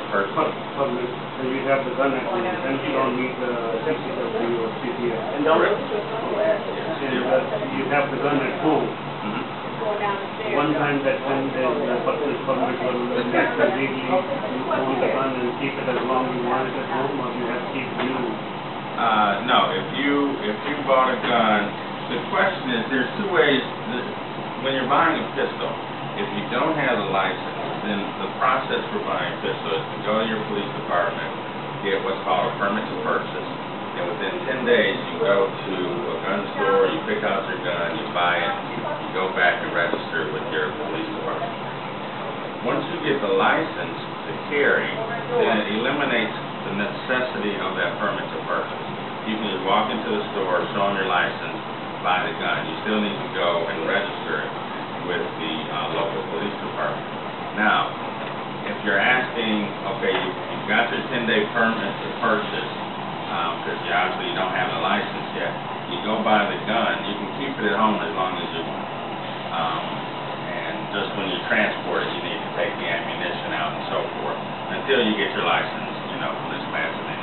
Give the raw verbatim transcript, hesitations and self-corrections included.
person. For, for this, so you have the gun at home, then you don't need the C C W or C P S. And don't. Correct. And uh, you have the gun at home. Mm-hmm. One time that when the the purchase permit will get legally, you own the gun and keep it as long as you want it at home, or you have to keep it new. Uh, no, if you, if you bought a gun, the question is, there's two ways, that, when you're buying a pistol, if you don't have a license, then the process for buying a pistol is to go to your police department, get what's called a permit to purchase, and within ten days, you go to a gun store, you pick out your gun, you buy it, you go back and register it with your police department. Once you get the license to carry, then it eliminates the necessity of that permit to purchase. You can just walk into the store, show them your license, buy the gun. You still need to go and register it with the uh, local police department. Now, if you're asking, okay, you, you've got your ten-day permit to purchase, because um, you obviously you don't have a license yet, you go buy the gun, you can keep it at home as long as you want. Um, and just when you transport it, you need to take the ammunition out and so forth, until you get your license, you know, from this massive